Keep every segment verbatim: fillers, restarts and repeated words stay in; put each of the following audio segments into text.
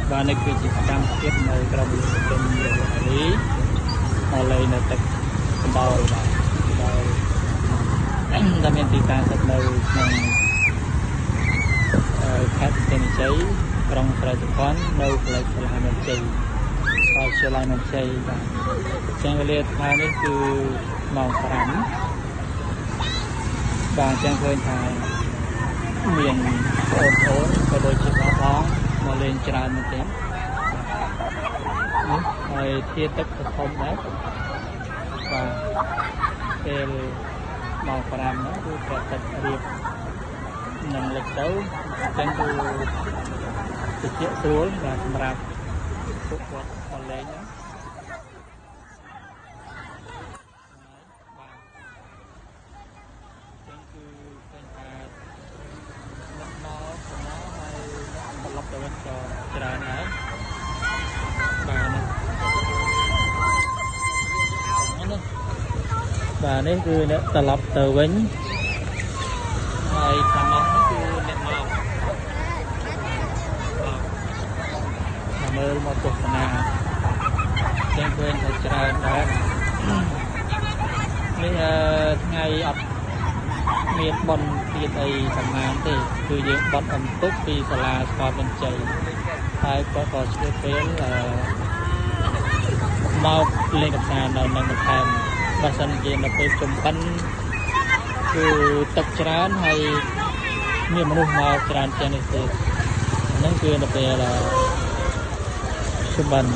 và nơi kia chỉ đang tiếp nơi trong trong lý họ lấy nơi tịch đào đào đam mê tì tan thật nơi khách tên cháy trong thời gian quán nơi lại sẽ làm một chơi và sẽ làm một chơi và trang liệt hai đấyគឺម៉ោងប្រាំបាទចឹងឃើញថាមានអូនអូនក៏ដូចជាបងបងមកលេងច្រើនមែនទេនេះហើយធាទឹកក៏ធំដែរបាទពេលម៉ោងប្រាំហ្នឹងគឺប្រតិបត្តិរៀបនឹងលិចទៅចឹងគឺតិចស្រួលបាទសម្រាប់ពួកគាត់មកលេងហ្នឹងច្រើនហើយបាទនេះគឺអ្នកត្រឡប់ទៅវិញហើយខាងនោះគឺអ្នកមកមើលមកទស្សនាចឹងឃើញថាច្រើនដែរនេះថ្ងៃអត់មានបនទៀតអីសម្ងានទេគឺយើងបត់អំទុកពីសាលាស្គាល់បញ្ជ័យហើយក៏ក៏ឆ្លៀតពេលមកលេងកម្សាន្តនៅនឹងបន្ថែមបើសិនជានៅពេលជុំបិណ្ឌគឺទឹកច្រើនហើយមានមនុស្សមកច្រើនជាងនេះទេហ្នឹងគឺនៅពេលជុំបិណ្ឌ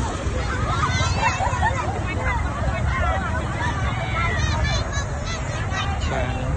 បាទ